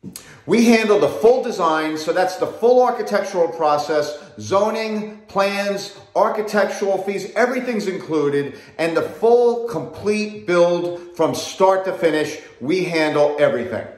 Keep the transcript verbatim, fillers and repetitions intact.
We handle the full design, so that's the full architectural process, zoning, plans, architectural fees, everything's included, and the full complete build from start to finish. We handle everything.